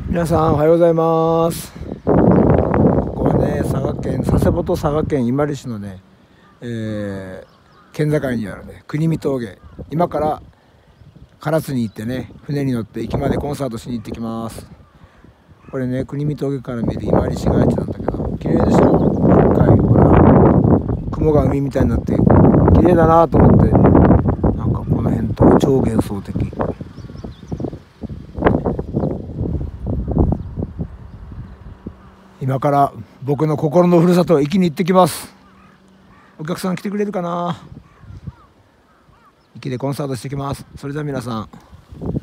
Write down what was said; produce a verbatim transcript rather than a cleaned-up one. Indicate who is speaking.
Speaker 1: 皆さんおはようございます。ここはね、佐賀県佐世保と佐賀県伊万里市のね、えー、県境にあるね国見峠。今から唐津に行ってね、船に乗って駅までコンサートしに行ってきます。これね、国見峠から見る伊万里市街地なんだけど、綺麗でしょ。深い、ほら雲が海みたいになって綺麗だなと思って、なんかこの辺とか超幻想的。今から僕の心のふるさと駅に行ってきます。お客さん来てくれるかな。駅でコンサートしてきます。それでは皆さん。